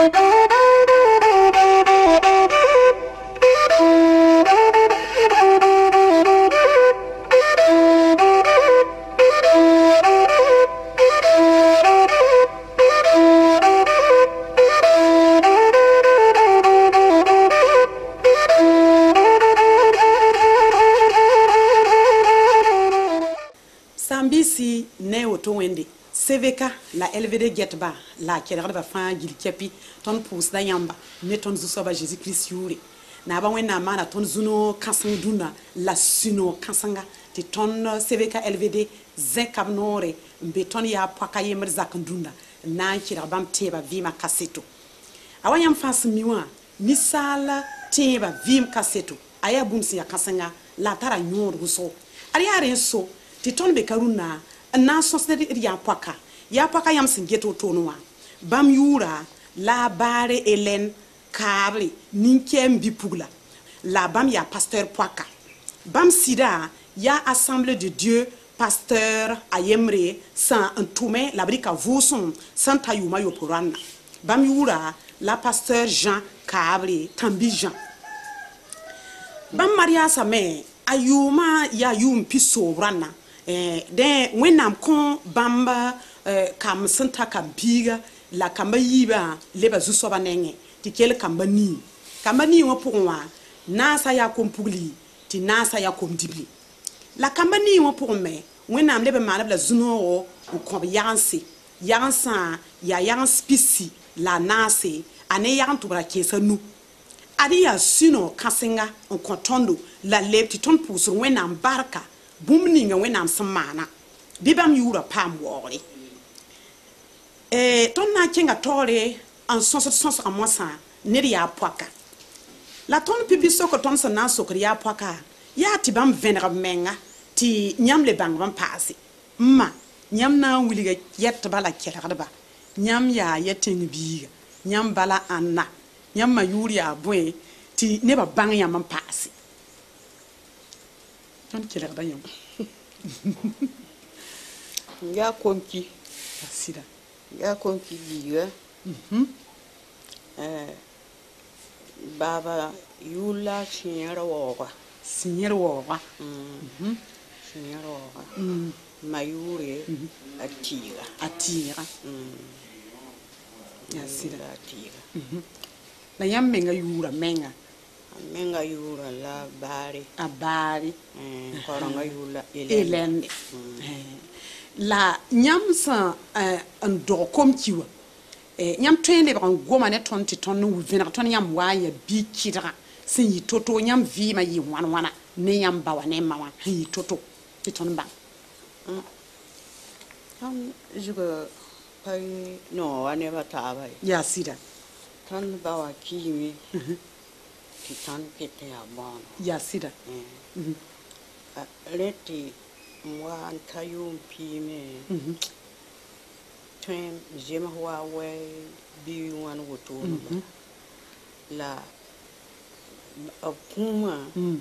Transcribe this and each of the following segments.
Sambisi ne oto wende CVK la LVD Getba la kelere ba fan gil kepi ton pous da yamba ne ton zuso ba Jésus Christ yuri na ba wena mana ton zuno kasan duna la suno kasanga ti ton CVK LVD zekabnore mbe ton ya paka yemer zakandunda na kira bam teba vima kaseto awanyam fas miwa misala teba vim kaseto aya bumsi ya kasanga la tara nyor guso ari are so ti ton be karuna na sosne ya paka yam singeto tonwa bam yura la bare Hélène Kable ninkem bipugla la bam ya pasteur paka bam sida ya assemblée de Dieu pasteur ayemre sans entoumé la brique voson sans tayuma yo porana bam yura la pasteur Jean Kable tambi Jean bam Maria Same ayuma ya yum piso rana den wenam kon bamba kam santa kampiga la kamba yiba leba zuso banenge ti kel kamba ni wo pourwa nasa ya kompugli ti nasa ya komdibli la kamba ni wo pour me wenam leba manab la zuno o ko yansi yansa ya yans pisi la nase ane yan tubra kesa nu adi ya sino kasenga on kontondo la lepti ton pusur wenam barka bumninga wenam samana bibam yura pam wori ton na kenga tore en sens à moi ça neria poaka la ton pibiso ko ton sana sokriya poaka ya tibam venra menga ti nyam le bang bam pasi ma nyam na wuliga yet bala kelaba nyam ya yetin biga nyam bala anna nyam ma yuri abwe ti neba bang yam pasi ton kelaba yam ya konki sida ya konki biga baba yula sinyara woga sinyara woga mayure atira ya sida atira na yam menga yura menga yura la bari abari koronga yula Hélène la nyam sa en do kom kiwa nyam twende ba ngoma ne tonti ton no vina ton nyam wa ya bi kidra sin yi toto nyam vi ma yi wana ne nyam ba wa ne ma wa yi toto ti ton ba juga pai no ane ba ta ba ya sida ton ba wa kimi ti ton kete ya bon ya sida leti mwa antayum pime twem jema wa bi wan woto la apuma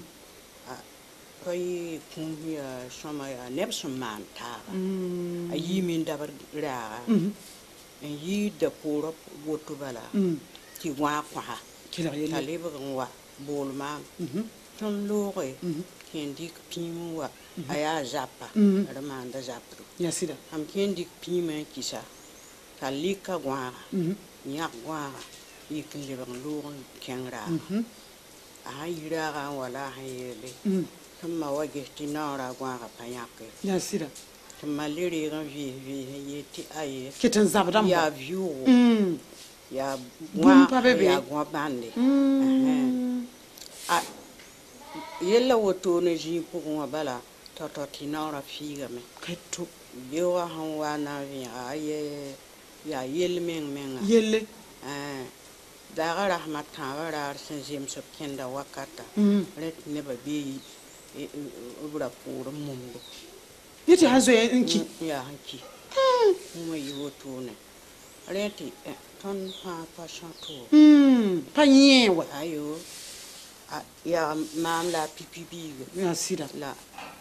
pai kumya shama ya nepson man ta a yimin da ra en yi da poro woto bala ti wa kwa ta lebe wa bolma ton lore kendi pimu wa aya japa ramanda japru ya sida am kendi pima kisa kalika gwa nya gwa ikinde bang luron kengra a yira ga wala hayele kama waje tinara gwa ga panyake ya sida kama liri ga vi yeti aye keten zabdam ya view ya gwa ya gwa bande a yella woto ne ji pour bala toto tinara figa me keto biwa han wana vi aye ya yel menga yelle daga rahmatan wara sen jem so kenda wakata ret ne ba bi ubra pour mundo yiti hazo enki ya hanki mo yi woto ne reti ton pa chanto panyewa ayo ya mam la pipi ya sida la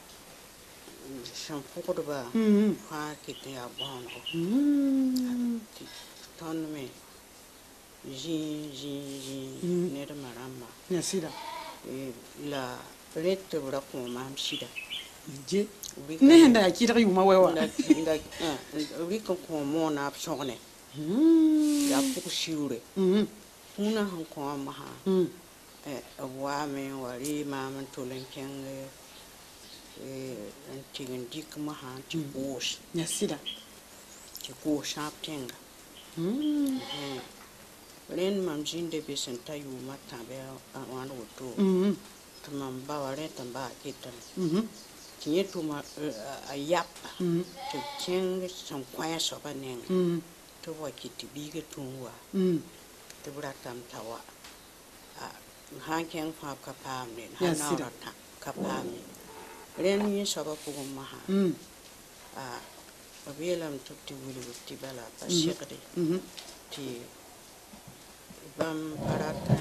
shampoo de ba ha kete ya bongo ton me zin ned marãmba ya sɩda la rẽt tɩ b ra kõ maam sɩda je ne sẽn da yaa kɩdg yʋʋma wɛ wa b rɩk n kõ moona b sõgne yaa pʋg siure pũunã sẽn kõ masã b waame n wa rɩɩ maam n tʋl n kẽng n tɩg n dɩk masã tɩ koos ya sɩda tɩ koos sãab tẽnga rẽnd mam zĩnda be sẽn ta yʋʋmã tãbɛ a wãn woto tɩ mam ba wa rẽ tɩ n baa ketame tɩ yẽ tʋma a yap tɩ b kẽng sẽn kõ a soaba nenga tɩ b wa kɩ tɩ biigã tũu wa tɩ b ratame t'a wa sãn kẽng fãa b ka paamde sãn naoorã ka paame rẽnd yẽ soaba pʋgẽ masã b yeelame tɩ b tɩ wilg tɩ bala pa segde tɩ bãmb pa rata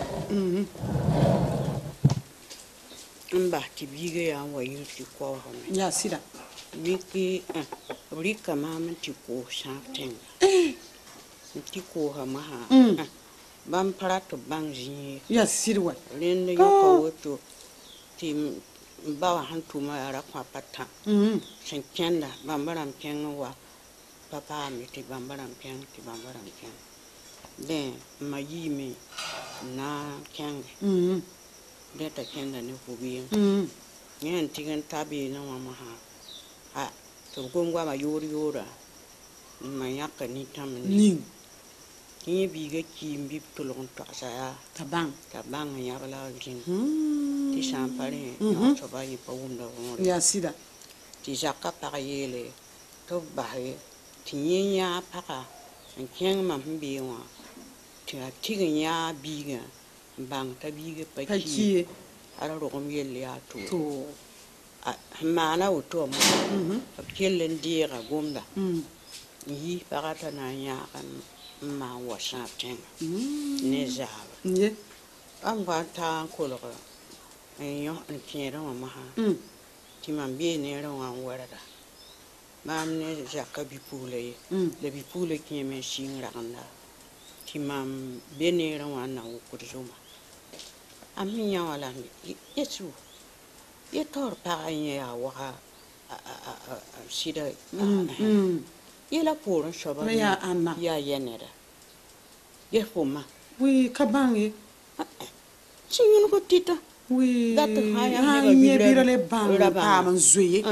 n bas tɩ biigã yaa n wa yɩl tɩ kaoosame ya sɩda b rɩka maam n tɩ koos sãab tẽnga n tɩ koosa masã bãmb pa rat b bãng zĩig ya sɩd wa rẽnd yõka woto tɩ ba wa sẽn tʋma yaa ra kõ pa tã sẽn kẽnda bãmb rãmb kẽng n wa pa paame tɩ bãmb rãmb kẽng tɩ bãmb rãmb kẽng dẽ ma yiime n na n kẽnge dẽ t'a kẽnda ne fu-beem yẽ sẽn tɩg n ta beene wã masã tɩ b gom goama yoor yoora n ma yãka nin-tãmb ning tɩ yẽ biigã kiim bɩ b tʋlg n toasa yaa t'a bãng t'a bãng n yãbla a rĩng tɩ sã n pa rẽ yõ soaba yẽ pa wʋmda võore ya sɩda tɩ zaka pag yeele tɩ b base tɩ yẽ yãa paga n kẽng mam sẽn bee wã tɩ a tɩg n yãa biigã n bãng t'a biigã pa pa kie kie a ra rog m yell yaa tʋʋr to sẽn maana woto wã b kell n deega gomda n yi pagã t'a na n yãag n maan wa sãab tẽnga ne zaaba ye bãmb wa n taa n kolg n kẽedẽ wã masã tɩ mam bee neerẽ wã n wɛrda maam ne zaka bi-pugla ye la bi-pugla kẽeme n sɩng ragenda tɩ mam be neerẽ wã n na wʋkd zʋma a me yã wã la yesu ye taoor pagã yẽ yaa waga sɩda yela poorẽ soaba ra yaa ãnna yaa yɛ neda ges fo ma wi ka bãng ye sẽn yũnug tɩta wi Dat sã n yãmb sã n nebã yẽ bɩ ra le ra bãng bãnga. paam n zoe ye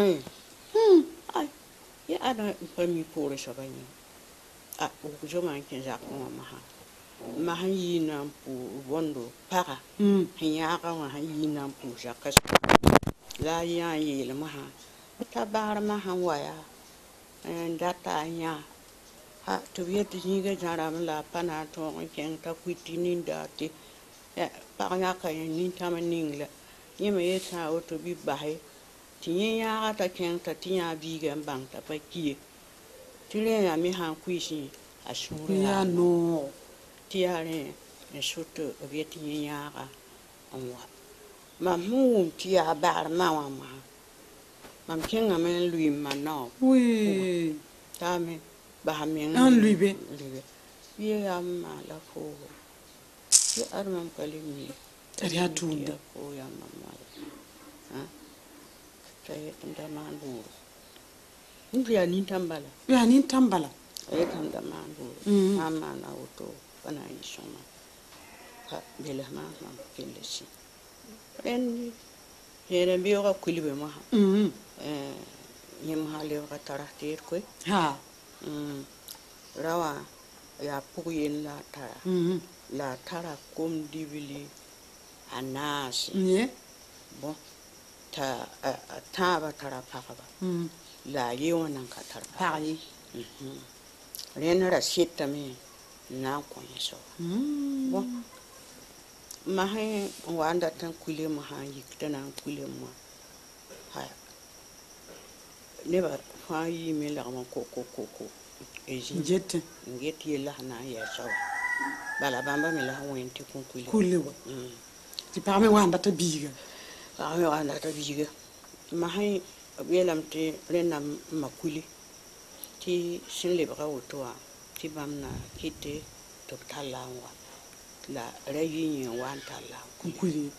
ye ada n pa mi poorẽ soaba yẽ wʋk zoma n kẽ zakẽ wã masã ma sẽn yɩɩ na n pʋʋ bõndo paga sẽn yãaga wã sẽn yɩɩ na n pʋʋ zaka la a yã n yeel masã t'a baarmã sẽn wa yaa n data a yã tɩ b yetɩ zĩigã zãrame la a pa na n tõog n kẽng t'a kuiti nindaa tɩ pag yãka nin-tãm ning la yẽ me yet sã woto bɩ b base tɩ yẽ yãaga t'a kẽng t'a tɩ yã biigã n bãng t'a pa kie tɩ rẽ yaa me sãn kuɩɩsẽ a sũurã yaa yaa noogo tɩ yaa rẽ n sʋt b yet yẽ yãaga n wa mam sẽn wʋm tɩ yaa baarmã wã masã mam kẽngame n lʋɩ m ma naoog wi t'a me bas meng An lʋɩ be ye yaa m maala foogo ye ad mam ka le mi T'a yaa tʋʋmda foo yaa mam mala t'a yet n da maan buuro n tɩ yaa nin-tãmb bala yaa nin-tãmb bala a yet n da maan buuro sã n maana woto pa na n yɩ sõma beles maan mam kelle sĩ rẽnd yẽed n beooga kulbe masã yẽ masã lebga tara teed koe ha ra wã yaa pʋg yen la a tara la a tara kom-dibli a naase ye bõn t'a a tãabã tara pagba la a ye wã nan ka tar pag ye rẽnd ra setame n na n kõ yẽ soaba bõn masẽ n wa n dat n kulem sã n yik t'a na n kulem wã neba fãa yiime lagm n ko jete n get yella sẽn na n yɛɛ soaba bala bãmba me la sẽn wẽn tɩ kõ kule kulle wa tɩ pag me wa n data biiga pag me wa n data biiga masẽ b yeelame tɩ rẽnnaam n ma kule tɩ sẽn lebga woto wã tɩ bãmb na kɩte tɩ b talla n wa la rayi yin wan talla kukuri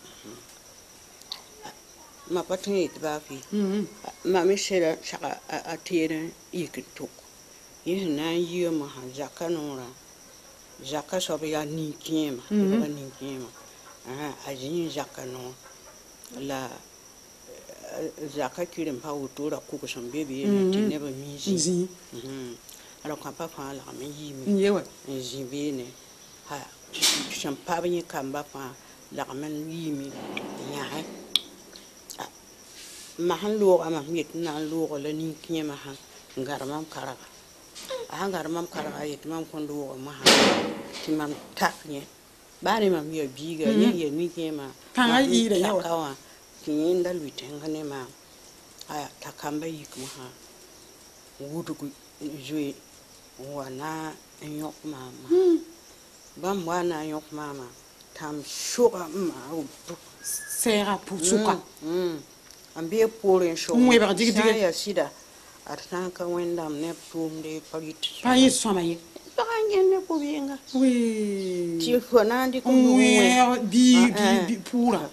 ma patun it ba fi ma mi shira shaka a tere yikituk yin nan yi ma ha zakanura zaka so ya ni kema ba ni kema a jin zakano la zaka kirim pa utura ku ko son bebe ti ne ba mi ji alors quand papa la mi yi mi yewa ji be ne ha shan pa bin kan ba pa la men yi mi ya ma han lo ama mit na lo la ni kema ha ngaramam karaga ngaramam karaga yit mam kon do ma ha ti mam tak ne ba ne mam ya biga ne ya mi kema kan yi da yawa kawa kin dal witen ne ma aya takamba yik ma ha wudu ku jwe wana nyok mama bam wana nyok mama tam shuga ma sera pour suka ambe poren sho mwe ba digi digi ya sida artanka wendam ne tumde payit soma yi bagangen ne ko bienga oui ti ko nandi ko bi pura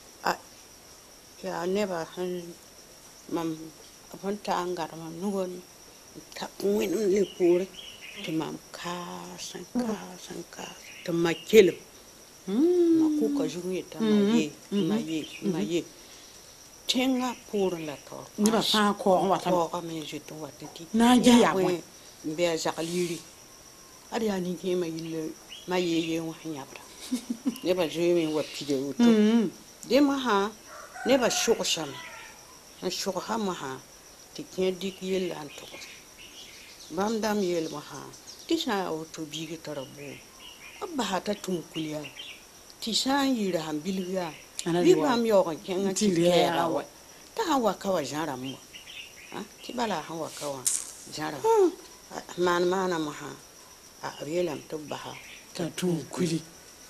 ya neba mam apon tangar mam nugon ta win le pure ti mam ka san ta makel ma ku ka juye ta ma ye tenga pure la to ni ba fa ko wata ko me je to watati na je ya ko be jakaliri ari ani ke ma yille ma ye wa nyabra ne ba je me wa pide uto de ma ha ne ba shuqsham shuqha ma ha ti ke dik yel an to bam dam yel ma ha ti sa auto bi ga tarabu abba ha ta tum kuliya ti sa yira han bilga bi bam yo kan ken ti ya wa ta hawa kawa jara mu ti bala hawa kawa jara man mana ma ha a yelam to ba ha ta tum kuli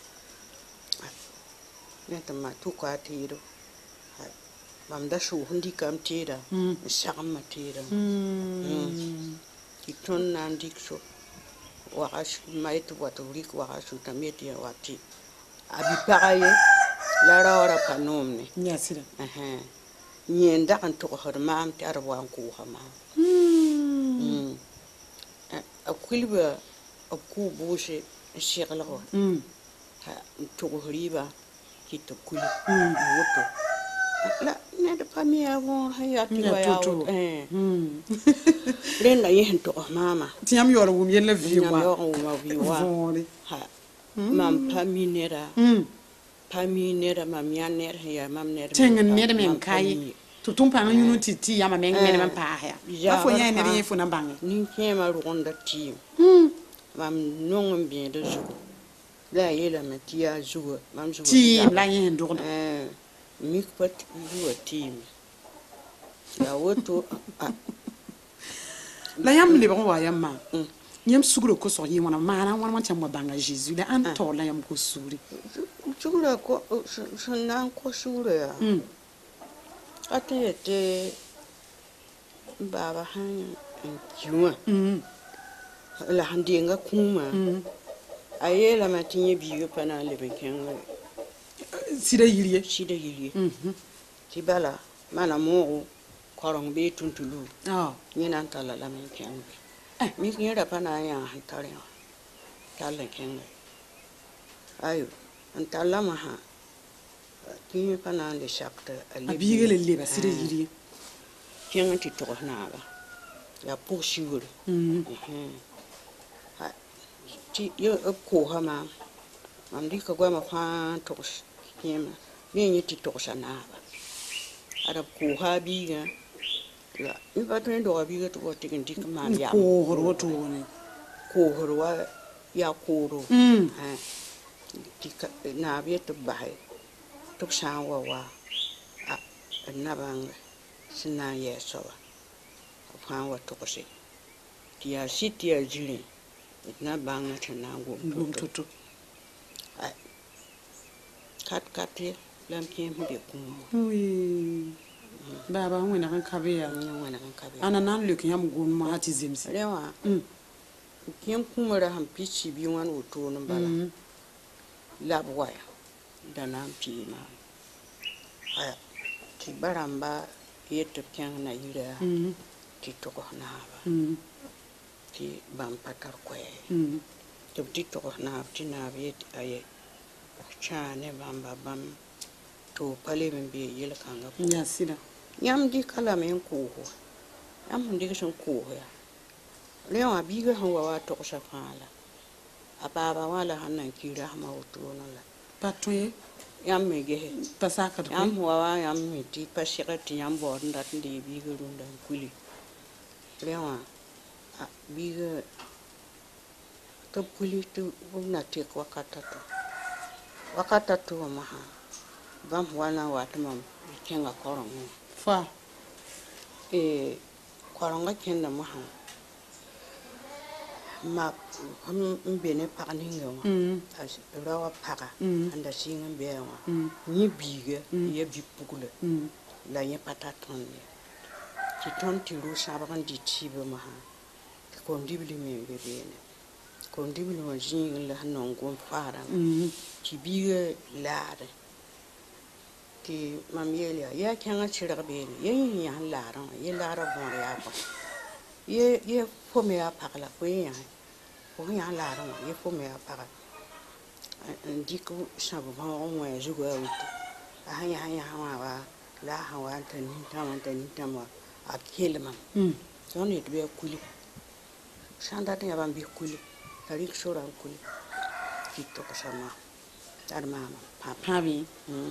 ne ta ma tu ka tiro mam da shu hundi kam tira sham ma tira ki ton nan dikso wa ash mai to wa to rik wa ash ta meti wa ti abi pagaye la rawara panomne nyasira nyenda kan to ko mam ti arwa ku hama akwilba aku bushe shegla ko to ko riba ki to kuli woto la ne de famille avant hayati wa ya len la yehen to mama tiam yoro wum yen la vie wa yo ma vie wa ha mam paminera mam yaner ya mam ner tengen ne de mem kai to tum pa ngunu titi ya ma men men pa ya afo yen ne yen fo na bangi ni kema ronda ti mam nongom bien de zo la yela matia zo mam zo ti la yen do mi pat zuwa team ya woto la yam le bon wa yam ma yam sugro ko so yi wona mana wona cham banga Jesus la an to la yam ko suri sugro ko so nan ko suri ya atete baba han juwa la handinga kuma ayela matinye biyo pana le bekenga sida yiriye ti bala mana mo korong be tuntulu ni nan tala la men kenga mi ngira pana ya hatare tala kenga ayo antala ma ha ti pana le shakta abi gele le ba sida yiriye kenga ti to na ba ya poursuivre ti yo ko ha ma am di ko ma fa to kema ni ti to sana ba ara ko ha bi ga la mi ba to ndo bi ga to ko tin dik ma ya ko horo to ne ko horo wa ya ko ro ti na bi to ba to sa wa na bang sina ye so fa wa to ko si ti ya si ti ya jiri na bang na gum to kat lam kem be kum oui baba wona kan kabeya ana nan le kyam gon ma hati zemsi rewa kem kum ra ham pichi bi wan woto no bala labwaya da nan pima ti baramba yetto kyan na yira ti to na ba ti bam patar kwe ti to na ti na bi aye chane bamba bam to pale min be yel kanga ya sida yam di kala men ko am ndi ko ko ya lewa biga hawa wa to shafala ababa wala hanan kira ma wutuna la patwe yam me ge pasaka to yam wa yam mi ti pasirati yam bo ndat ndi biga runda kuli lewa biga to kuli to na te wakata to ma ha bam wana watmam kenga korong fa korong kenda ma ha ma mbene pakninga as rawa paka anda singa bewa ni biga ye bipugula la ye pataton ki ton ti ru sabakan di tibe ma ha ko ndibli me bebene ko ndibli ma jinga la non gon fara ki biga laade ki mamyelia ya kanga chira bene ye ya laara ye laara bon ya ba ye fo me ya pakala ko ya laara ye fo me ya pakala ndiku sabu ba on wa zugo ya wuto hanya wa la hawa tan tama akelma on it be kuli shanda ta ban bi kuli tarik shora kuli kito ko sama dar mama papi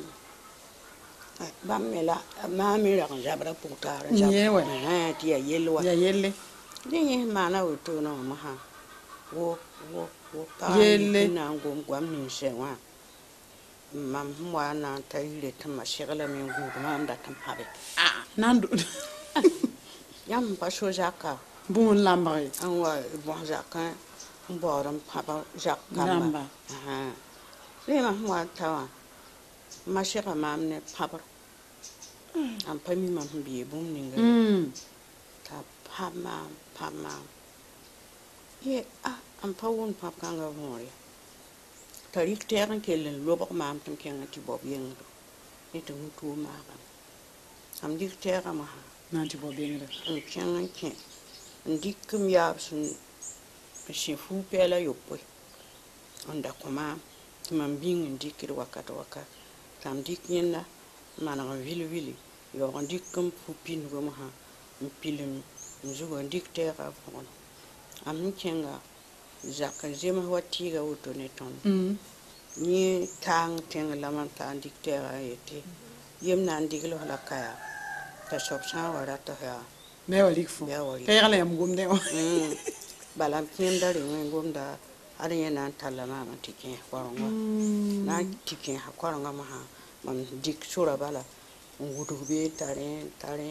ba mela ma mi ra kan jabra putara yewa ti ya yelwa ya yelle ni mana wuto no ma ha wo pa yelle na ngom gwam ni shewa mam mwa na ta yire ta ma shegala men gudu ma amda tan pabe nandu yam pa so jaka bon lambre an wa bon jaka mboram papa jaka lamba le ma mwa tawa ma shega mam ne papa am pa mi mam bi bum ninga ta pama ye am pa won pap kanga mori tarik teran kelen lobok mam tam kenga ti bob yeng ni to mutu ma am dik tera ma nanti bo bengre kenga ken ndikum ya sun shifu pela yopo onda koma mam bing ndikir wakata tam dik nyenda mana wili yo ndikum pupin go ma mpilim nzugo ndik tera fon am kenga zaka zema wati ga wuto ne ton ni tang teng la man ta ndik tera yete yem na ndik lo la kaya ta shop sa wara ta ha me wali fu kay gala yam gum de balam kem da ri ngom da ari na tala ma ma tike koronga na tike ha koronga ma ha man dik sura bala ngudu be tare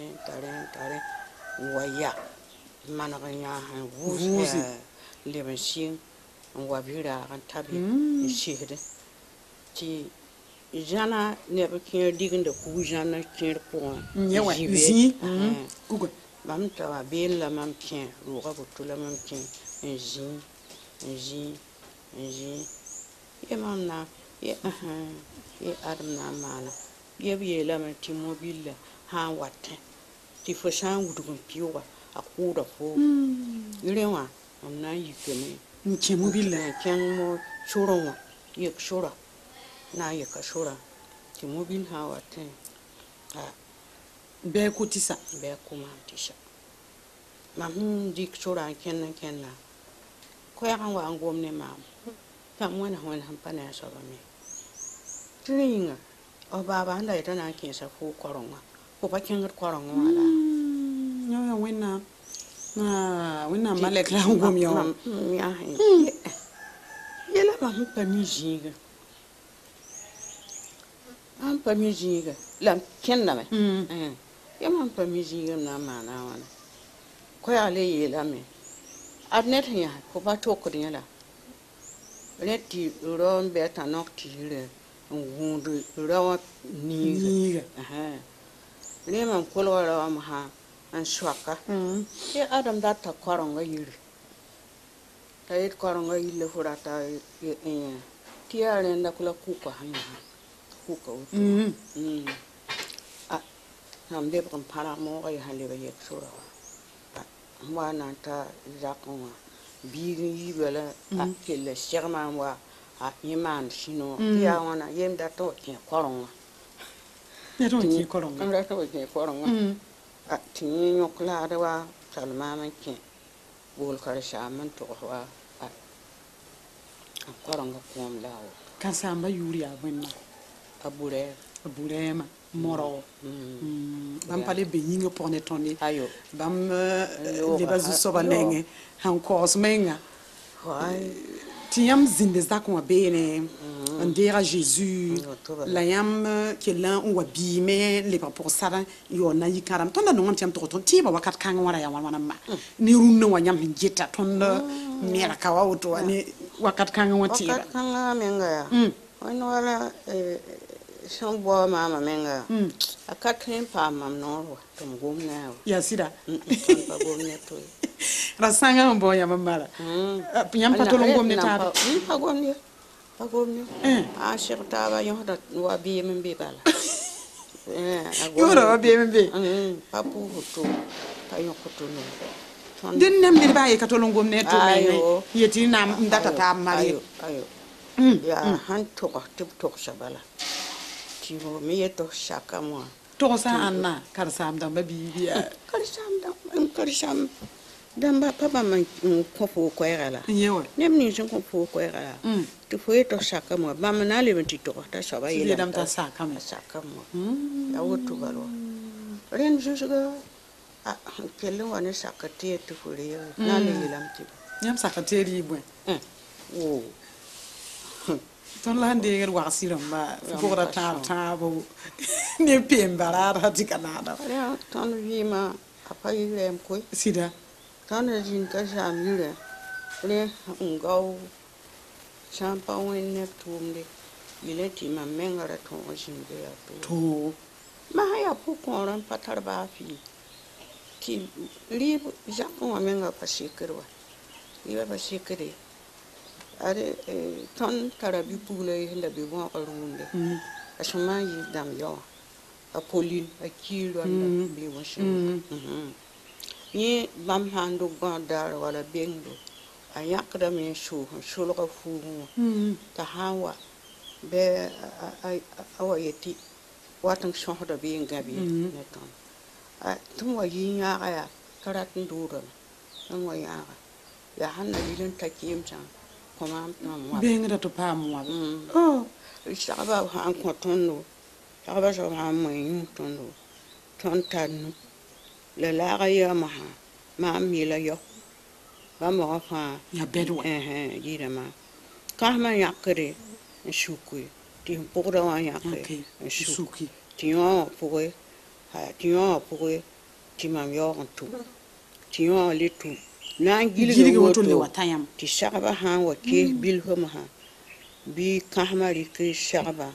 waya mana ganya ha wuzi leben shin wa bira kan tabi shihde ti jana ne ba kin digin da ku jana kin po yewa zi gugu mam ta wa be la mam kin ro ga butu la mam kin zi ye mam na ye adam na mana ye bi la ma ti mobile ha watte ti fo shan wudugun piwa akuda fo irewa amna yikene nke mobile ken mo churonwa yek shura na yeka shura ti mobile ha watte be kutisa be kuma tisha mam dik shura ken na ko ya kan wa ngom ne mam tam wana hampana so ba me tringa o baba nda ita na kin sa fu koronga ko ba ken koronga wala yo wena wena malek la ngom yo ya yela ba mu pa mi jinga am pa mi jinga la ken na me ya mam pa mi jinga na mana wana ko ya le yela me adnet ya ko ba to ko dinala leti ron beta nokti le ngundu rawa niga le man kolwa rawa ma an shwaka e adam da ta koronga yiri ta it koronga yile furata Tia renda kula kuka hanya. Kuka utu. Nam de bram para mo ay hale ba yek sura. Wa na ta zakon bi bela ke le sherman wa yeman sino tia wana yem da to ke koronga. Ya to ke koronga. Am da to ke koronga. Tin yo kla da wa salma man ke bol kar shaman to wa koronga kom lawo. Kan samba yuri abwenna. Abure ma moro bam pale be yinga porne tonne ayo bam le bazu soba nenge han kos menga tiam zinde zakon bene ndera Jésus la yam ke lan wa bi me le pa pour ça yo na yikaram tonda no tiam to ton tiba wakat kan wara ya wana ma ni runno wa nyam jetta tonda mera kawa woto ni wakat kan wati wakat kan menga ya ono wala son bo mama menga akatrin pa mam no tum gomna ya sida pa gomna to rasanga mbo ya mamala nyam patolo gomne ta pa gomna a shirta ba yo da wa bi men be bala yo da wa bi men be pa pu to pa yo ko to no den nem de ba e katolo gomne to me yeti na ndata ta mari ayo ya han to to shabala Tivo me to shaka mo. To sa anna kar sam dam ba bibiya. Kar sam dam ba papa man ko fo ko yala. Yewa. Nem ni jin ko fo ko yala. To fo to shaka mo ba man ale ti to ta shaba yela. Dam ta shaka mo. Ya wotu galo. Ren jusga kelle wane shaka te to fo re na le lam ti. Nyam shaka te ri bwen. Oh. Ton la hande ger wasiram ba fukura ta bo ne pembara hati kanada ya ton vima apa yirem ko sida ton jin ka jamire le ngau champa wen ne tumde ile ti ma mengara ton jin be ya to ma ya pu ko ran patar ba fi ti li japon wa menga pasikirwa iba pasikire are ton tarabi pule hela be bon arunde asuma yi dam yo a polin a kilo anda be washin ni bam hando gondar wala bengdo a yakda men shu lo ka fu ta hawa be awa yeti watan shohda be ngabi ne ton a tum wa yi ya ya karat nduro nan wa ya hanna bilin takim chan comment benga to pa mo shaba han ko tonno shaba so ha mo yin tonno ton tanu le la ga ya ma mi la yo ba mo fa ya bedwa yira ma ka ma yakre shuku ti pora wa yakre shuku ti yo pore ti yo pore ti ma yo tu ti yo le tu na gili woto le watayam ti shaba ha wa ke bil ho ma bi kahmari ke shaba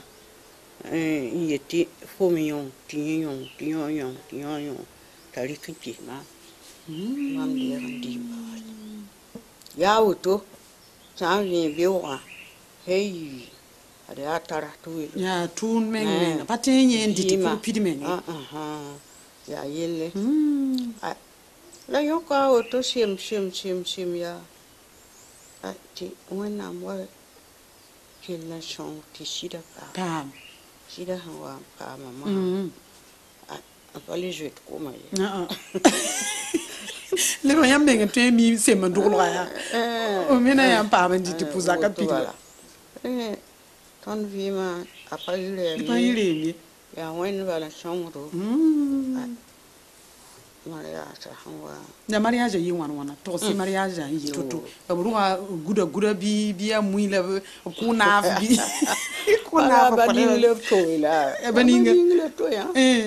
yeti fo miyon ti yon tari kinki ma mam de randi ba ya woto sa vi bi wa hey ada atara tu ya tun men patenye ndi ti pidi men ya yele la yoka oto shim ya ati wena mwa kila shon ti shida pa shida hawa pa mama apale jouet koma ya le royam benga temi se mandolo ya o mena ya pa bandi ti puza kapila ton vima apale ya wen bala shonro mariage hawa na mariage yi wana to si mariage yi toto abruwa guda bi ya muila ko na bi ko na ba ni le to ila ba ni le to ya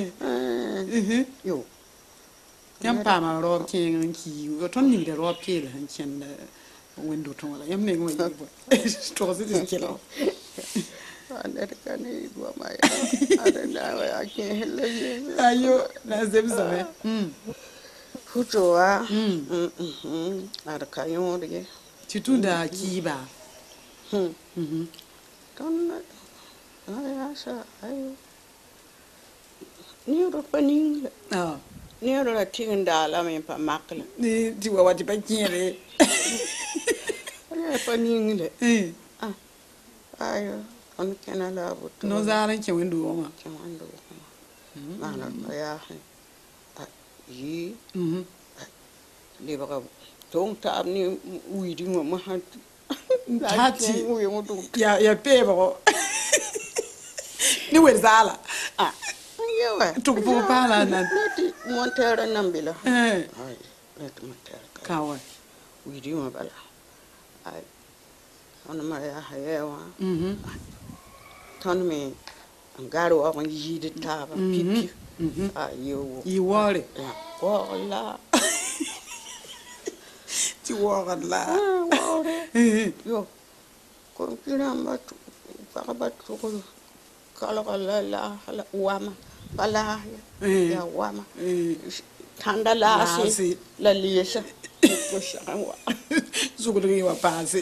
yo yam pa ma ro ken ki ton ni de ro pe le han chen wendo to wala yam ne ngoi bo to si de kelo America ni do ma ya ada na ya ke hele ayo na zemza Fujoa ada kayon de titunda kiba ton ya sa ayo ni ro paning ah ni ro la tinda la me pa makla ni di wa di ba kiere ya paning le eh ah ayo on kena la but no zaran ke wendo ma kemando mana ya yi li ba tong ta ni ui di ma ha Tati. ui mo dum ya pe ba ni wer zala ah yewa tu bu pala na leti montera nambila eh ai leti montera kawa ui di ma bala ai on ma ya hayewa ton me angaro wa yi di ta ba pipi yo yi wore ya wala ti wore la wore yo ko kina ma pa ba to ko kala la wama pala ya wama tanda la si la liesa ko shawa zugulu wa pase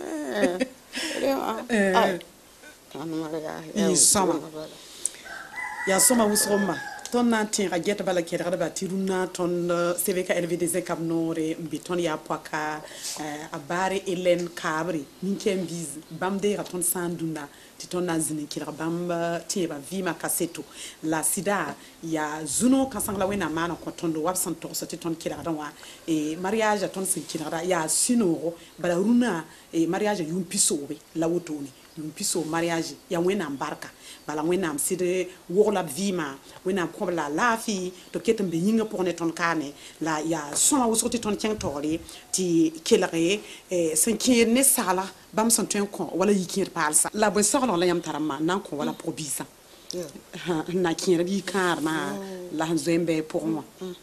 ai tan mara i sama ya soma wusoma ton na tin ga geta bala kera ba tiruna ton CVK LVDZ kam nore biton ya paka abare elen kabri minkem biz bamde ga ton sanduna titon na zini kira bamba tiba vima kaseto la sida ya zuno kasangla wena mana ko tondo wabsan to so titon kira danwa mariage ton sin kira ya sinoro bala runa mariage yum pisobe la wotoni yum piso mariage ya wena mbarka bala wena amside wogla vima wena ko la lafi to ketem be yinga pour ne ton kane la ya sona wosoti ton keng tori ti kelare sankier ne sala bam son ten ko wala yikir palsa la bo sala la yam tarama nan ko wala pour bisa na kire bi karma la nzembe pour moi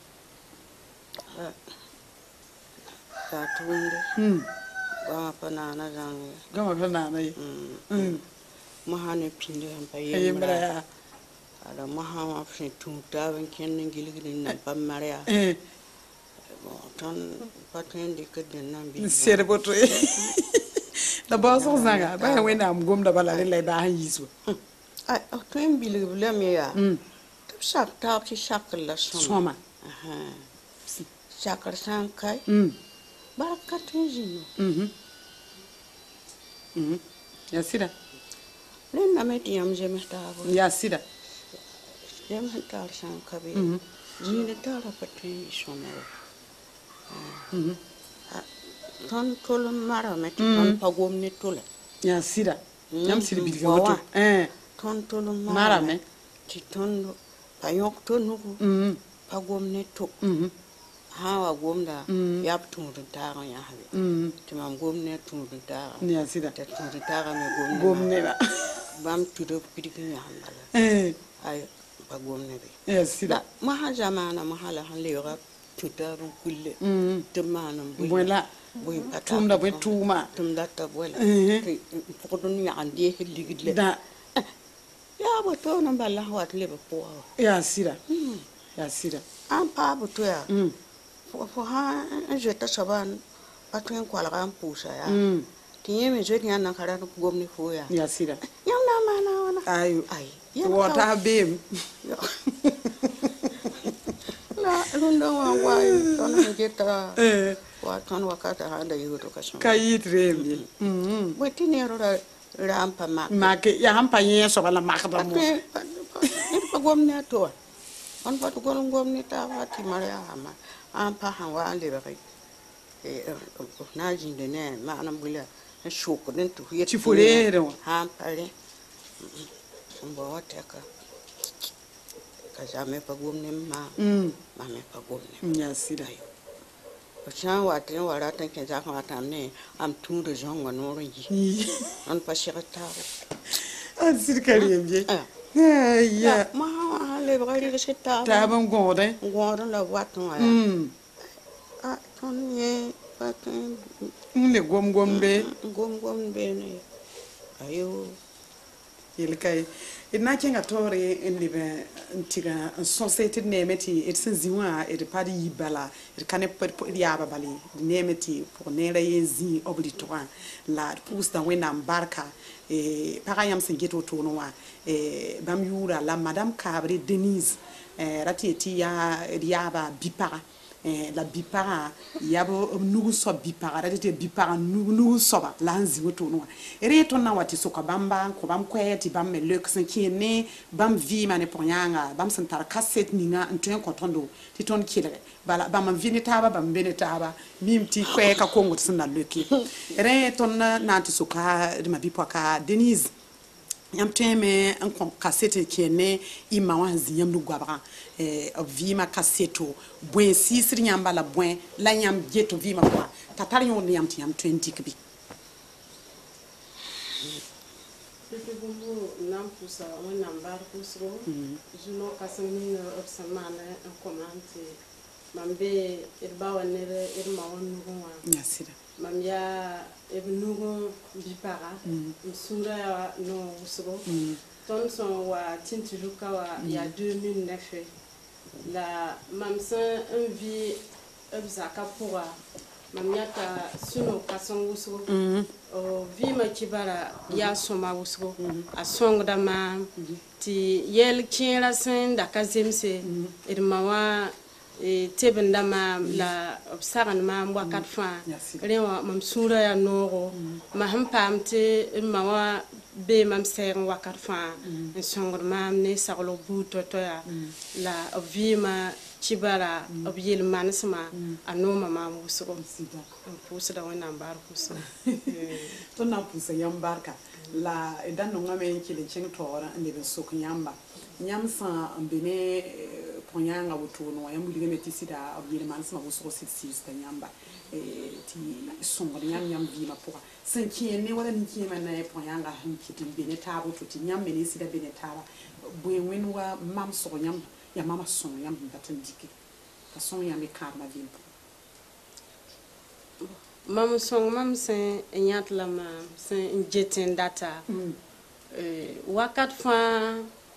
ta tuinde gama panana jange gama panana mahane pinde pa yemra ala mahama fin tunta ben ken ngiligi na pamaria tan patende ke denan bi sere boto da boso zanga ba wena am gom da bala le da han yiso ai to en bilig blem ya tab sak ta ki sak la soma sakar san kai barakatin jino ya sida len na meti yam jeme ta ya sida jeme ta san kabe jine ta ra patri soma ton tol mara meti ton pagom ni tole ya sida yam sida bilga woto ton tol mara me ti ton payok to nugo pagom ni to hawa gomda yap tundun taga ya habe timam gomne tundun taga ni asida te tundun taga me gomne ba bam tudo pidiki ya hambala ay ba gomne be asida ma ha jamana ma hala han lewa tudarun kulle temana bola boy pata tumda boy tuma tumda ta bola pokdun ya andi ligidle da ya ba to na balla wat lebe po ya asida ya asida am pa bu to ya fo ha je ta saban patuen kwala kan pusa ya tiye me je nyana kara gomni fo ya ya sida yam na mana wana ayo ay wota bem la lundo wa wa ton je ta wa ton wakata handa yuto kaso kayitremi bo tinero rampa ma ke ya hampa yeso bala makda mo pa gomni to on pa to gomni ta wa ti mare ama am pa han wa ande ba kai na jinde ne ma nan bula shoko den to yeti ci fulere ha pare mbo wata ka jame pa gomne ma me pa gomne ya sida o chan wa ten wara tan ke ja ka tam ne am tun de jonga no ri an pa shirata an sirkari yemje ya ma le ba ri ke ta ban gode la watu ya ton ye pa ne gom be ne ayo Yelkai. Na kenga tore en libe ntiga society nemeti et senziwa et pas di bala et kane yaba bali nemeti pour nera yezi oblitoire la pousse dans wena barka et parayam sengeto tonoa et bam yura la madame Cabré Denise ratieti ya yaba bipara la bipara yabo nugu so bipara rati bipara nugu soba lanzi woto no ere to na wati so bamba ko bam kweti bam me lek sen kiene bam vi mane ponyanga bam sen tar cassette ninga ntwen kontondo ti ton kilere bala bam vini taba bam bene taba mimti kwe ka kongo sen na leki ere to na ti so ka de ma bipoka Denise yam teme en cassette kiene imawa ziyam du gwabra vima kasseto buen sisri nyamba la buen la nyam jeto vima kwa tatar yon yam ti yam 20 kbi Pepe bumbu nam pusa on nambar pusro juno kasani obsamana en komante mambe irba wanere irma wonugwa yasira mam ya ebnugo bipara msura no usro ton son wa tintiluka wa ya 2009 la mamsa envie obzaka pour mamyata suno kasongo usro o vima kibara ya soma usro asongda ma ti yel kira sen da kazemse irmawa tebenda ma la obsagan ma wakat fa rewa mam sura ya noro ma hampamte mawa be mam ser wakat fa songor ma ne saglo buto to ya la vima kibara obyel mansma anoma ma musugo pusa da wana bar pusa to na pusa yambarka la edan no ngame kile cheng tora ande be sok yamba nyamsa ambene ponyanga wutono ya mulige metisida obyel mansma musugo 66 ta yamba ti songo nyam vima poa sankiene wala nkiema na ponyanga hankiti bene tabo to ti nyam bene sida bene taba bwenwen wa mam so nyam ya mama son yam batandiki ka son yam e karma vimpo mam son mam sen nyat la ma sen jeten data wakat fa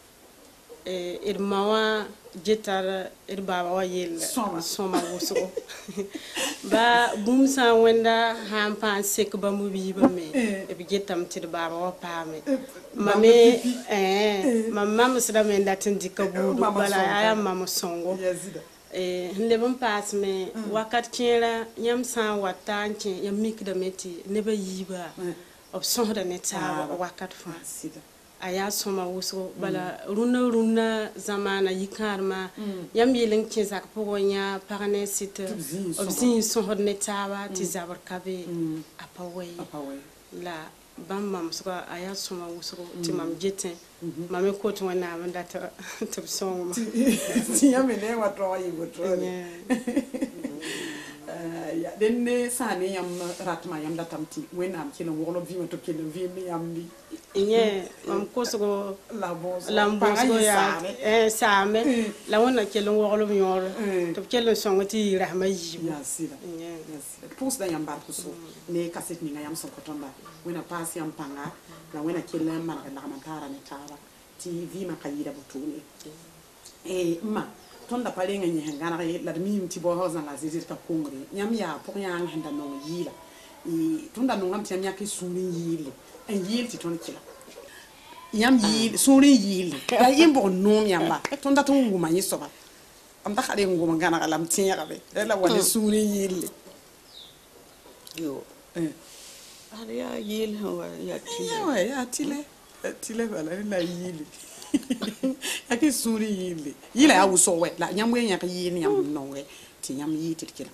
irmawa jetar irbaba wa yel soma woso ba bumsa wenda hampa sek ba mu bi ba me e bi jetam tir baba wa pame mame mamma sida men datin dikabudu bala aya mama songo hinde bam pass me wakat kera yam san watanche yam mikda meti ne ba yiba option da neta wakat fa aya soma wuso bala runa zamana yikarma yam yelin ke zak pogonya parane site obzin son hodne tawa ti zabar kabe apaway la bam mam so aya soma wuso ti mam jeten mam ko to wana manda ta to song ti yam ne wa to yigo to ya denne sane yam ratma yam datamti wenam kilo wolo vima to kilo vimi yam ni mam koso lambo ya same la wona kelo wolo nyor to kelo songo ti rahma yibo ya sida pus da yam bar kuso ne kaset ni yam son kotomba wena pass yam panga la wena kelo man la mantara ne tara ti vima kayida butuni ma tonda palenga nyengana la mi mti bo hoza la zizir ta kongre nyam ya pour yang handa no yila tonda no ngam tiam yake suni yile en yil ti ton kila yam yil suni yile ya yimbo no nyamba tonda to nguma yisoba am ta khale nguma ngana kala mtinya kabe la wale suni yile yo ya yil hawa ya tile wala la yile yake suri yile yile ya uso we la nyamwe nya ka yini yam no we ti nyam yi ti kila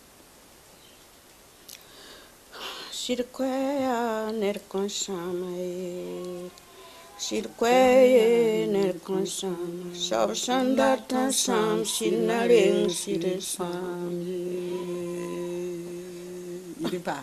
Shirkwaya ner konshama Shirkwaya ner konshama Shab shandar tan sham shinaring shirisham yiri ba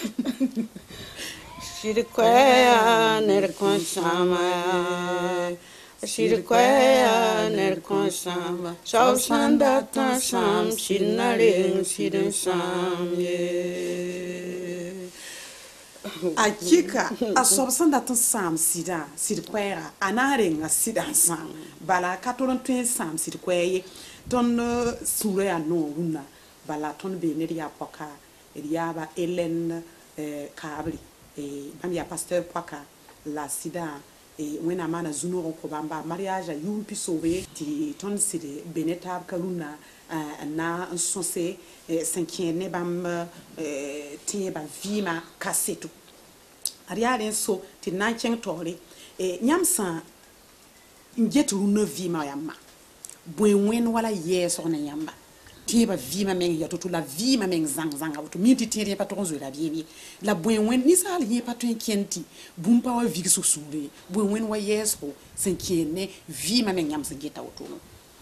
Shirkwaya ner konshama Shirkwaya ner konshama Shab shandar tan sham shinaring shirisham akika a sob sẽn dat n sãam sɩdã sɩd koɛɛga a na n renga sɩdã n sãam bala ka tol n tõe n sãam sɩd koɛɛ ye tõnd sũurã yaa noog rũnnã bala tõnd bee ned yaa pɔka d yaaba Hélène Kaabre bãmb yaa pasteur poaka la sɩdã wẽnnaam maana zu-noog n kõ bãmba mariage a yʋʋm pisoobe tɩ tõnd sɩd be ne taab ka rũnnã n na n sõse sẽn kẽed ne bãmb tẽebã vɩɩmã kaseto ad yaa rẽ so tɩ d na n kẽng taoore yãmb sã n get rũnnã vɩɩmã yãmba bõe wẽnd wala yɛɛsg ne yãmba tẽebã vɩɩmã meng ya to la vɩɩmã meng zãng-zãnga woto mi tɩ tẽed yẽ pa tog n zoeera bɩɩm ye la bõe wẽnd ninsaal yẽ pa tõe n kẽnd tɩ bũmb pa wa vigsg sũure bõe wẽnd wa yɛɛsgo sẽn kẽed ne vɩɩmã meng yãmb sẽn geta wotono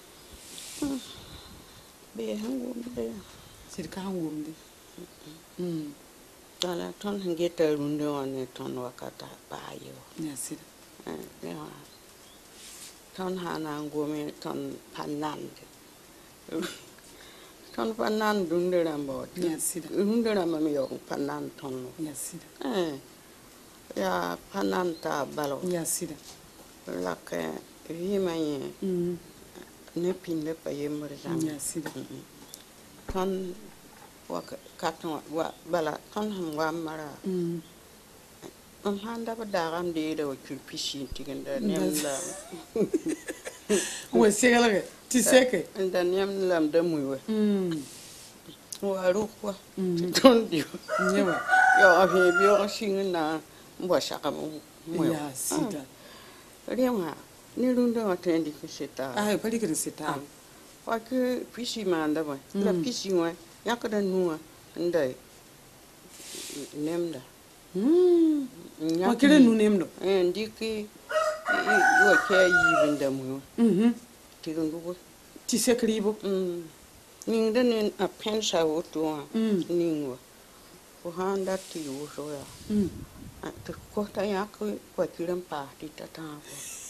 bee sẽn wʋmde sɩd ka sẽn wʋmde tala tõnd sẽn geta rũndẽ wã ne tõnd wakata paa ye wa ya sɩda tõnd sã na n gome tõnd pa nande tõnd pa nand rũndẽ rãmba wa ya sɩda rũndẽ rãmba me yaoog pa nand tõnd ya sɩda yaa pa nand taab bala wa ya sɩda la kẽ vɩɩmã yẽ ne pĩndã pa yembr zãng ya sɩda tõnd wakat wa bala tõnd sẽn wa n mara m sãn dab daagã m deeda wa kir pisi n tigenda nem la wa seglge tɩ seke n da nem la m da mui wa wa rʋk wa tɩ tõnd dio yẽ wa yaa fẽ beoog sɩng n na n wa sagem mui ya sɩda rẽwã ne rũndã wã tõe n dɩk n seta ah pa rɩkd n sɩta wa kɩ pisi maanda bõe la pisi wã yãkda nuwã n da nemda wa kɩra nu nemdo n dɩk wa kɛ a yiib n da mui wã tɩg n lʋg tɩ sek rɩɩbo ningda ne a pẽnsa woto wã ning wa fo sãn dat tɩ yɩ wʋsg yaa tɩ kosta yãk wa kɩr n paas tɩ ta tãag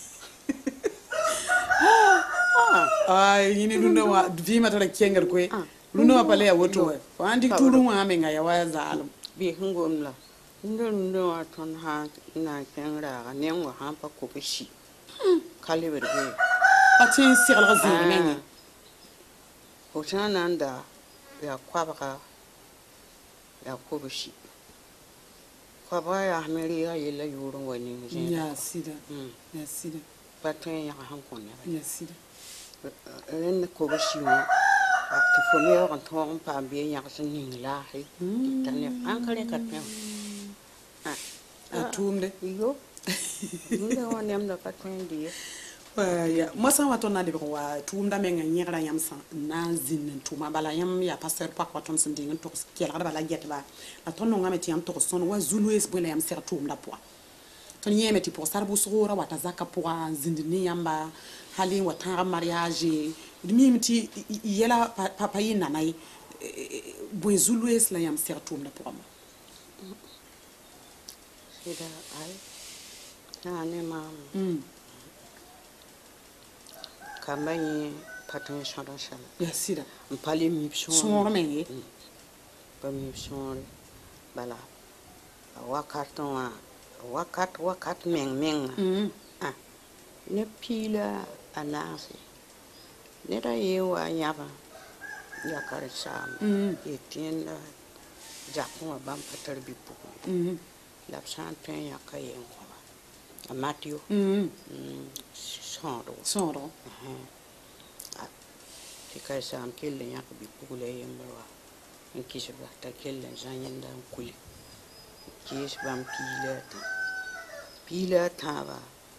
ay yini rũndã wã vɩɩmã tara kẽngd koe rũndã wã pa la ya woto wa fo sãn dɩk tuurẽ wã menga ya wa zaalem bɩ sẽn gom la rũndã wã tõnd sã n na n kẽng raaga neng wã sãn pa kʋb si ka lebd bee pa tẽ n seglg zĩig mengẽ fo sã n na n da yaa koabga yaa kobsi koabga yaasme rɩɩga yella yʋʋr n wa ning zẽeda ya sɩda ya sɩda pa tõe n yãg sẽn kõ neba ya sɩda rẽnd kobsi wã tɩ fo me yaoog n tõog n paam bɩ yãgs n ning laasy t'a neb ãn ka rẽka tõe wã a tʋʋmde yo rũndã wã nemda pa tõe n dɩ ye moasã wa tõnd na lebg wa tʋʋmda meng n yẽgra yãmb sã n na n zĩnd n tʋma bala yãmb yaa pasteur pak wa tõnd sẽn deng n togs kelgdba la gɛtba la tõnd nongame tɩ yãmb togs sõnd wa zu-loees bõe la yãmb seg tʋʋmda pʋga tõnd yẽeme tɩ pʋgsar bʋsgoorã wata zaka pʋga n zĩnd ne yãmba hal n wa tãag mariage d miime tɩ yɛla pa yɩ nana ye bõe zu-loees la yãmb seg tʋʋmda pʋga ma sɩda ay yaa ne maam kamba yẽ pa tõe n sõd n sãla ya sɩda n pa le mib sõor meng ye pa mib sõore bala wakat wã wakat meng menga ne piila a naase neda yee wa yãba yakar saam y tẽenda jak wã bãmb pa tar bɩ-pugli la b sã n tõe n yãka yen kõba a mat yo sõodgo sõodgo tɩ ka saam kell n yãk bɩ-pugla a yembr wa n kisba t'a kell n zã yẽnda n kuli kees bãmb piila a tãaba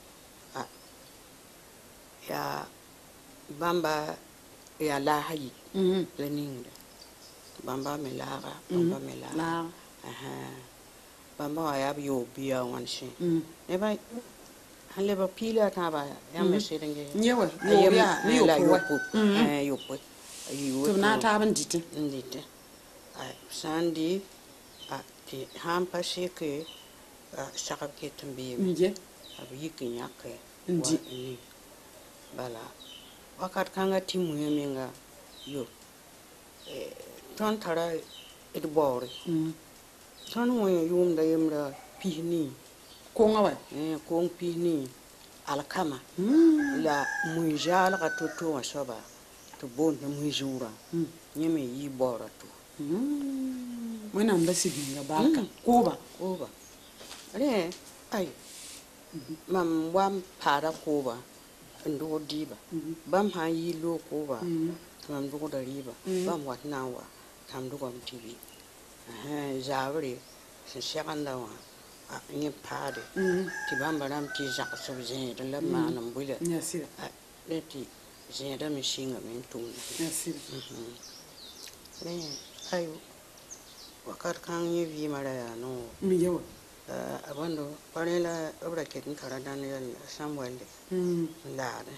yaa bãmba yaa laasa yi la ningda bãmba me laaga bãmba me laaga bãmba wã yaa b yoob bɩ yaa wãn sẽ nebã sãn lebg piila a tãaba yãmb me sɩd n ges yẽ wa yoog yaa ne yopoe a yi tɩ b na n taab n dɩtẽ n dɩtẽ sã n dɩ tɩ sãn pa seke sagb ket n beeme b yik n yãk n dɩ bala wakat kãngã tɩ muã menga yo tõnd tara d baoore ton wen yum da yimra pihni ko ngawa ko pihni alkama la mujal ka to wa soba to bon na mujura nyeme yi bora to mwana mbasi binga barka koba re ai mam wam para koba ndo diba bam ha yi lo koba mam do da riba bam wat nawa tam do gam tv javre shakanda wa ni pade ti bam baram ti jak so je de la manam buila yasira leti je da mi shinga men tum yasira re ayo wakar kan yi vi mara ya no mi yawa abando parela obra ke tin kara Daniel Samuel lade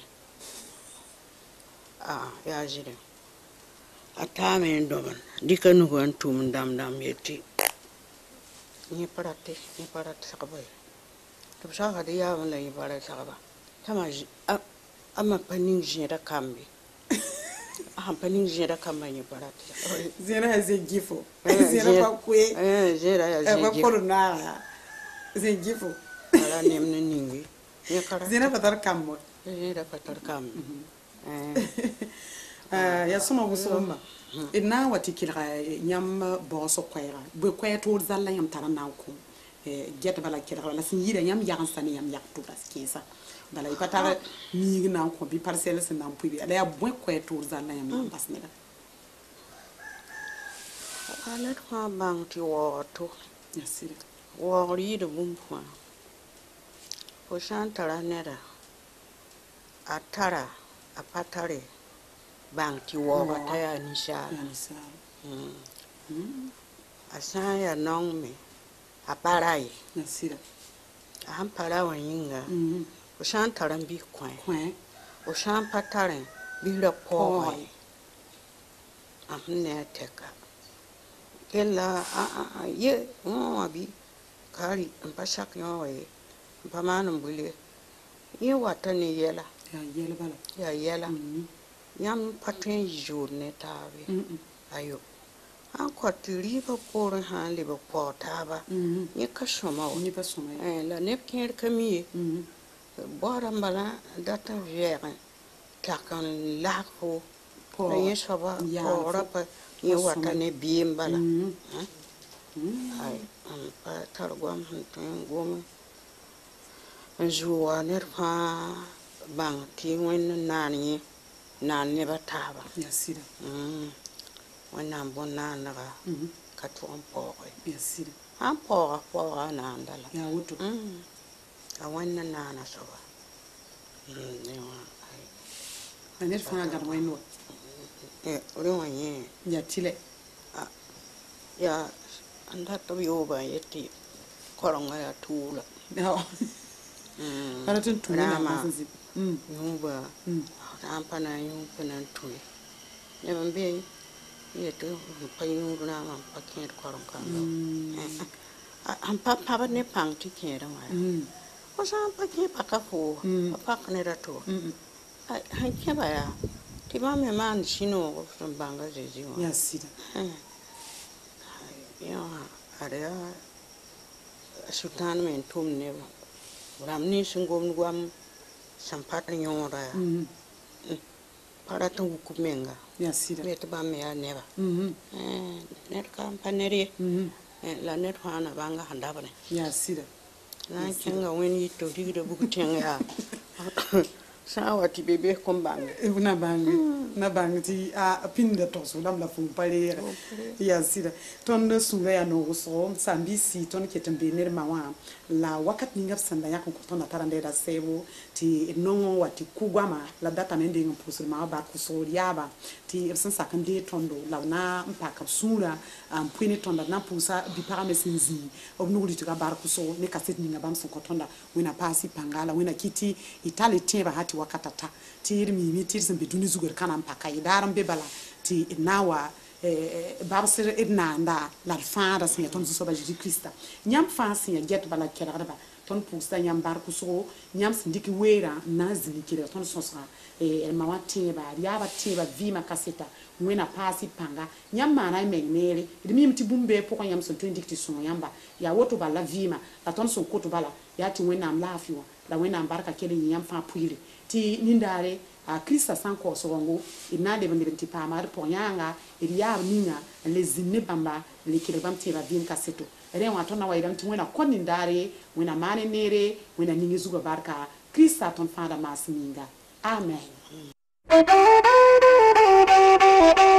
ya jire atame ndoban dikanu ko antum dam yeti ni parate sakabay to saka de ya wala yi para sakaba tama amma panin jira kambi panin jira kamba ni parate zena ze gifo zena pa kwe jira ya ze gifo ko na ze gifo ala nemne ningi ni kara zena patar kammo jira patar kam ya suma busoma ina wati kira nyam boso kwera be kweto zalla yam tarana ko get bala kira wala sin yida yam yagan sani yam yak to das kinsa bala ipata mi na ko bi parcelle sin na pubi ala ya bo kweto zalla yam basneda ala ko bang ti woto yasira wo rido bumpa ko shantara nera atara apatare bang ti wo ta ya nisha asaya nong me aparai yasira am para wa yinga o shantara bi kwen o shan patare bi le ko am ne teka kella ye mo bi kari mpasak yo e pamanum bule ye watani yela ya yela yam patin journe tawe ayo an kwatiri ba por han le ba potaba ni kasoma ni pasoma la ne kin kami bora mbala data vere takan la ko ye soba ora pa ye watane bimbala ai am pa targom han gom juwa nerfa bang ti wen nani ne bataba yasira wana mbona naga katu ampoe yasira ampoa na ndala ya wuto awana na soba ne wa ai ne fa ga weno uriwanye ya tile ya anda to yoba yeti koronga ya tula para tun tuna ma sinzi nuba ampana yumpana tuni ne bambe yeto payu na ma paket koronga ampa pa ne pang ti kera wa ko sa paket pakafo pak ne rato ai ke ba ya ti ba me man sino banga jeji wa yasira ya area sultan men tum ne ramni singom gwam sampat nyora para tu kumenga yasira met ba me ya neba net kampaneri la net hana banga handa bane yasira na kenga weni to digre buku tenga sawa ti bebe kombang na bang ti a pinda to so lam la fum pare yasira ton de sura ya no so sambisi ton ketembe ner mawa la wakat ninga sanda ya ko ton na tarande da sebo ti nongo wati kugwama la data mende ngam pusul ma ba ko so yaba ti san sakande tondo la na mpaka sura puine tonda na pusa bi paramesinzi obnuguli to ga bar ko so ne kaset ninga bam so ko tonda wina pasi pangala wina kiti itali teba hati wakatata ti mi ti sembe duni zugur kana mpaka idaram be bala ti nawa babsir idna nda la fara sin ton so ba Jésus Christ nyam fa sin get bala kera ba ton pusta yam bar kuso yam sindiki wera na zilikire ton sonsa ma watin ba ya ba tin ba vi ma kaseta wena pasi panga yam mana menere idimi mti bumbe poko yam so tindikti so yamba ya woto bala vima la ton so koto bala ya ti wena am lafiwa la wena am barka kele yam fa puire ti nindare a Krista sanko so wango ina de bende ti pa mar ponyanga ya ninga le zinne bamba le kire bam ti ba vim kaseto ere wa ton na wa iram ti wena konni ndare wena mane nere wena ningi zugo barka Krista ton fada masminga amen